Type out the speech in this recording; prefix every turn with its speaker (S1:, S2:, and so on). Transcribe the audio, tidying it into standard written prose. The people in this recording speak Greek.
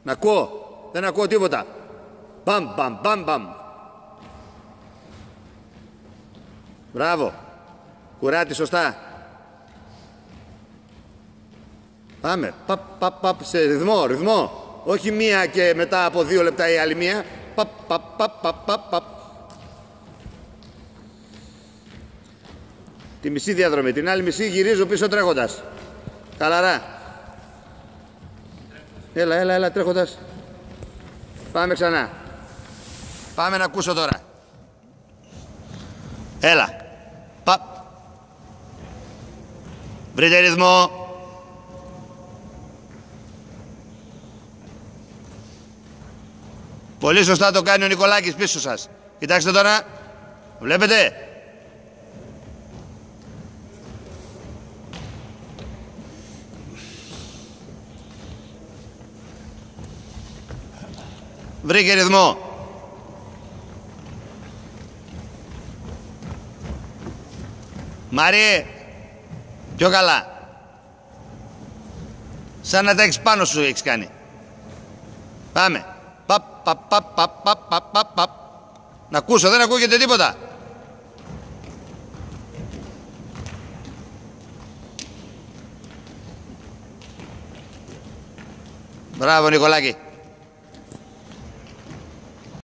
S1: Να ακούω. Δεν ακούω τίποτα. Μπαμ, μπαμ, μπαμ, μπαμ. Μπράβο. Κουράτη, σωστά. Πάμε. Παπ, παπ, παπ, σε ρυθμό, ρυθμό. Όχι μία και μετά από 2 λεπτά η άλλη μία. Παπ, παπ, παπ, παπ, παπ, παπ. Τη μισή διαδρομή. Την άλλη μισή γυρίζω πίσω τρέχοντας. Χαλαρά. Έλα, έλα, έλα, τρέχοντας. Πάμε ξανά. Πάμε να ακούσω τώρα. Έλα. Παπ. Βρείτε ρυθμό. Πολύ σωστά το κάνει ο Νικολάκης πίσω σας. Κοιτάξτε τώρα. Βλέπετε. Βρήκε ρυθμό. Μάριε, πιο καλά. Σαν να τα έχεις πάνω σου έχεις κάνει. Πάμε. Παπ, παπ, παπ, παπ, παπ, παπ, παπ. Να ακούσω, δεν ακούγεται τίποτα. Μπράβο Νικολάκη.